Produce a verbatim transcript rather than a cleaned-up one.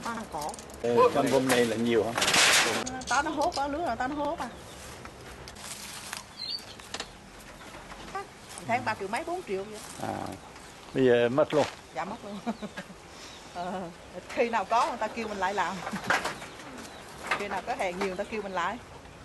hoa hàng cỏ. Ừ, trong vùng này là nhiều hả? Ta nó hốt á, lứa là ta nó hốt à. Tháng ba triệu mấy bốn triệu vậy. À, bây giờ mất luôn. Dạ mất luôn. Ờ, khi nào có người ta kêu mình lại làm. Khi nào có hàng nhiều người ta kêu mình lại.